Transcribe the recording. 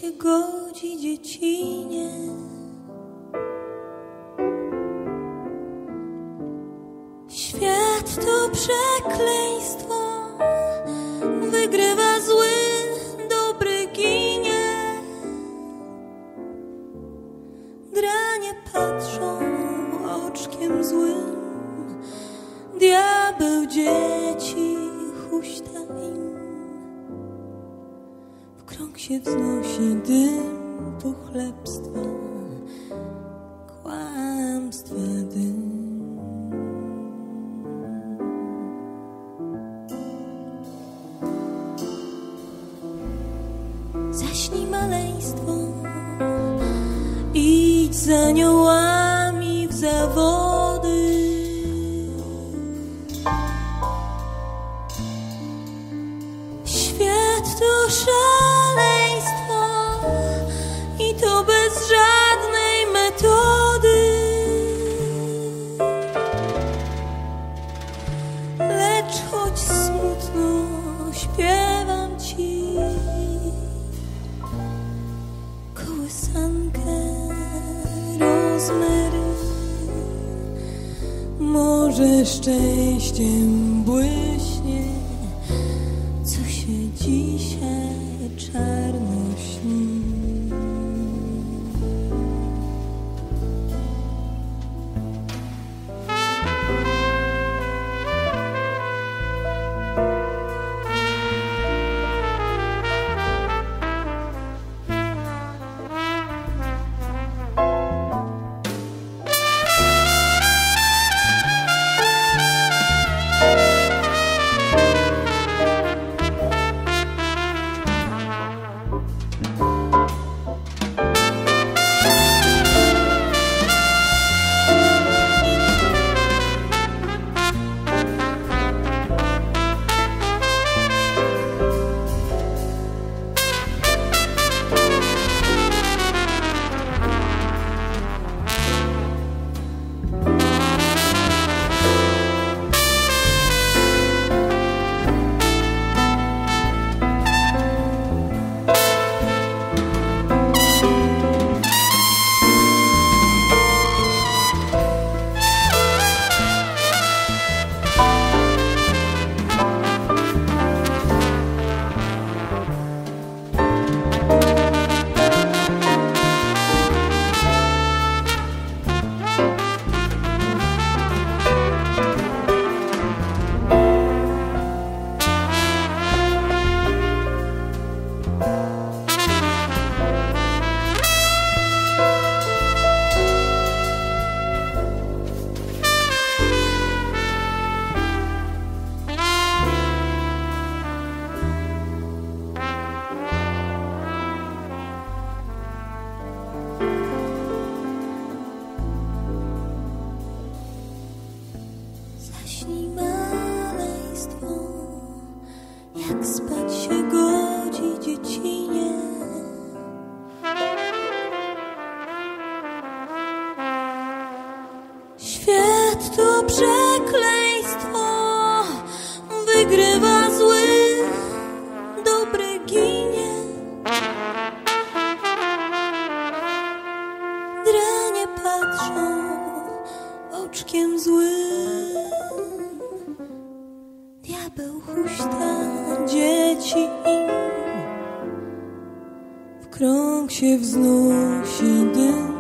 się godzi dziecinie. Świat to przekleństwo, wygrywa zły, dobry ginie. Dranie patrzą oczkiem złym, diabeł dzieci huśta im. W krąg się wznosi dym pochlebstwa, kłamstwa dym. Zaśnij maleństwo, idź z aniołami w zawody. Świat to szaleństwo i to bez żadnej metody. Lecz choć smutno śpiewam ci kołysankę Rosemary. Może szczęściem błyśnie, co się dzisiaj czarno śni. Jak spać się godzi dziecinie. Świat to przekleństwo, wygrywa zły, dobry ginie. Dranie patrzą oczkiem złym, diabeł huśta dzieci im. W krąg się wznosi dym